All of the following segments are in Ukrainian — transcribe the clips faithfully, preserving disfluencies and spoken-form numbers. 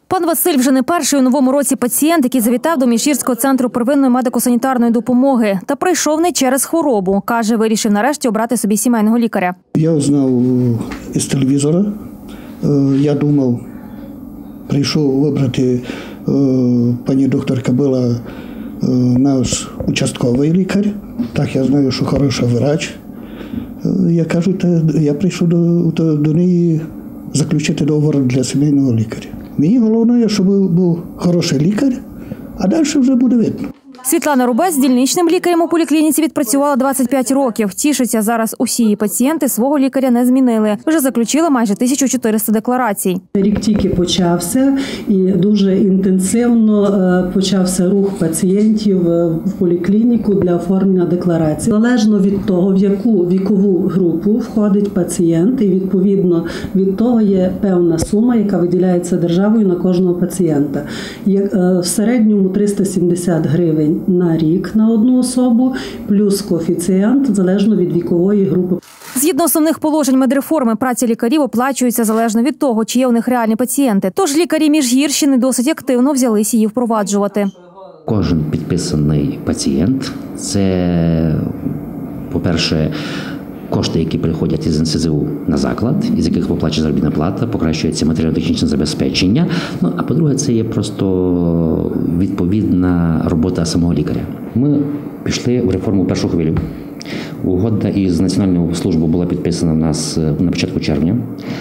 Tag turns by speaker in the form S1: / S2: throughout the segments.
S1: Пан Василь вже не перший у новому році пацієнт, який завітав до Міжгірського центру первинної медико-санітарної допомоги. Та прийшов не через хворобу. Каже, вирішив нарешті обрати собі сімейного лікаря.
S2: Я знав із телевізора. Я думав, прийшов вибрати, пані докторка була наш участковий лікар. Так, я знаю, що хороша врач. Я кажу, я прийшов до, до, до неї заключити договор для сімейного лікаря. Мені головне, щоб був хороший лікар, а далі вже буде видно.
S1: Світлана Рубець дільничним лікарем у поліклініці відпрацювала двадцять п'ять років. Тішиться, зараз усі її пацієнти свого лікаря не змінили. Вже заключила майже тисячу чотириста декларацій.
S3: Рік тільки почався і дуже інтенсивно почався рух пацієнтів в поліклініку для оформлення декларацій. Залежно від того, в яку вікову групу входить пацієнт, і відповідно від того є певна сума, яка виділяється державою на кожного пацієнта. В середньому триста сімдесят гривень на рік на одну особу, плюс коефіцієнт, залежно від вікової групи.
S1: Згідно основних положень медреформи, праця лікарів оплачується залежно від того, чи є у них реальні пацієнти. Тож лікарі Міжгірщини досить активно взялись її впроваджувати.
S4: Кожен підписаний пацієнт – це, по-перше, кошти, які приходять із ен ес зе у на заклад, із яких виплачується заробітна плата, покращується матеріально-технічне забезпечення. Ну, а по-друге, це є просто відповідна робота самого лікаря. Ми пішли в реформу першу хвилю. Угода із Національною службою була підписана в нас на початку червня.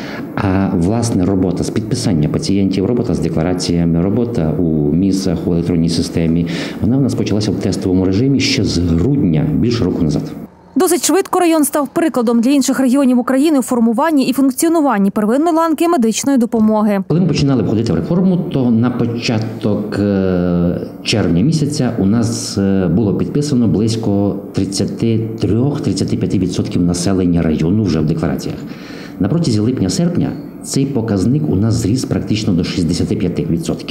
S4: А, власне, робота з підписання пацієнтів, робота з деклараціями, робота у місцях, у електронній системі, вона в нас почалася в тестовому режимі ще з грудня, більше року назад.
S1: Досить швидко район став прикладом для інших регіонів України у формуванні і функціонуванні первинної ланки медичної допомоги.
S4: Коли ми починали входити в реформу, то на початок червня місяця у нас було підписано близько тридцять три - тридцять п'ять відсотків населення району вже в деклараціях. На протязі липня-серпня цей показник у нас зріс практично до шістдесят п'ять відсотків.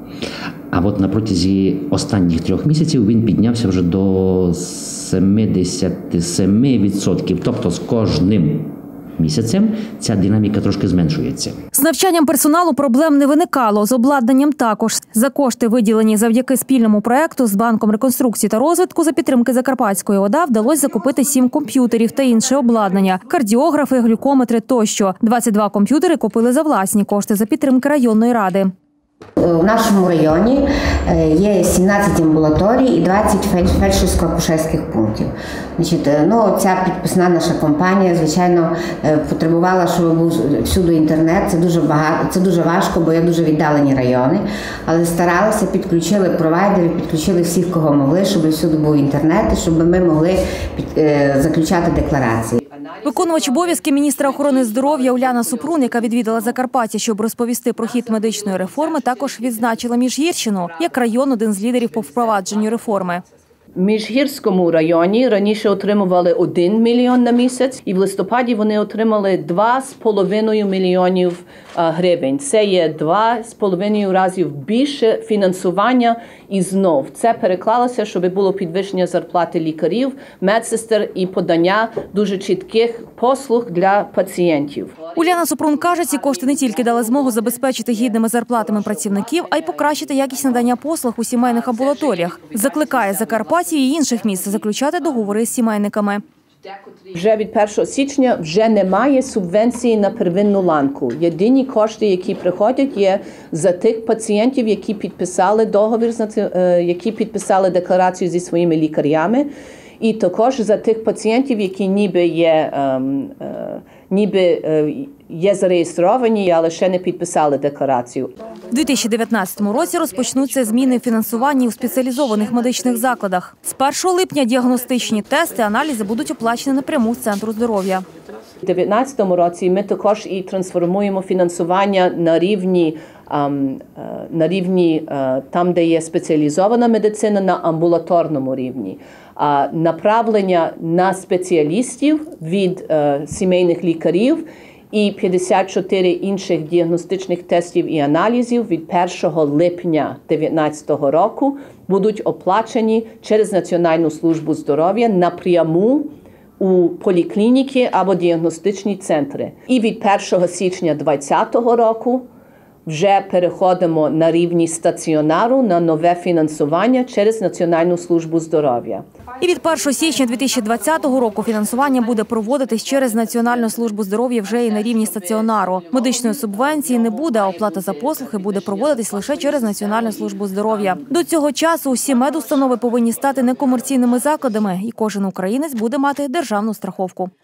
S4: А от на протязі останніх трьох місяців він піднявся вже до сімдесят сім відсотків. Тобто з кожним місяцем ця динаміка трошки зменшується.
S1: З навчанням персоналу проблем не виникало, з обладнанням також. За кошти, виділені завдяки спільному проєкту з Банком реконструкції та розвитку за підтримки Закарпатської ОДА, вдалося закупити сім комп'ютерів та інше обладнання – кардіографи, глюкометри тощо. двадцять два комп'ютери купили за власні кошти за підтримки районної ради.
S5: У нашому районі є сімнадцять амбулаторій і двадцять фельдшерсько-акушерських пунктів. Значить, ну, ця підписна наша компанія, звичайно, потребувала, щоб був всюди інтернет. Це дуже багато, це дуже важко, бо є дуже віддалені райони. Але старалися, підключили провайдерів, підключили всіх, кого могли, щоб всюди був інтернет, і щоб ми могли під, заключати декларації.
S1: Виконувач обов'язки міністра охорони здоров'я Уляна Супрун, яка відвідала Закарпаття, щоб розповісти про хід медичної реформи, також відзначила Міжгірщину як район один з лідерів по впровадженню реформи.
S6: В Міжгірському районі раніше отримували один мільйон на місяць, і в листопаді вони отримали два з половиною мільйонів гривень. Це є два з половиною разів більше фінансування, і знов це переклалося, щоб було підвищення зарплати лікарів, медсестер і подання дуже чітких послуг для пацієнтів.
S1: Уляна Супрун каже, ці кошти не тільки дали змогу забезпечити гідними зарплатами працівників, а й покращити якість надання послуг у сімейних амбулаторіях. Закликає Закарпаття і інших міст заключати договори з сімейниками.
S6: Вже від першого січня вже немає субвенції на первинну ланку. Єдині кошти, які приходять, є за тих пацієнтів, які підписали договір, які підписали декларацію зі своїми лікарями, і також за тих пацієнтів, які ніби є, ніби є зареєстровані, але ще не підписали декларацію.
S1: У дві тисячі дев'ятнадцятому році розпочнуться зміни в фінансуванні у спеціалізованих медичних закладах. З першого липня діагностичні тести, аналізи будуть оплачені напряму з Центру здоров'я.
S6: У дві тисячі дев'ятнадцятому році ми також і трансформуємо фінансування на рівні, на рівні там, де є спеціалізована медицина, на амбулаторному рівні. Направлення на спеціалістів від сімейних лікарів і п'ятдесят чотири інших діагностичних тестів і аналізів від першого липня дві тисячі дев'ятнадцятого року будуть оплачені через Національну службу здоров'я напряму у поліклініки або діагностичні центри. І від першого січня двадцятого року вже переходимо на рівні стаціонару на нове фінансування через Національну службу здоров'я.
S1: І від першого січня дві тисячі двадцятого року фінансування буде проводитись через Національну службу здоров'я вже і на рівні стаціонару. Медичної субвенції не буде, а оплата за послуги буде проводитись лише через Національну службу здоров'я. До цього часу усі медустанови повинні стати некомерційними закладами, і кожен українець буде мати державну страховку.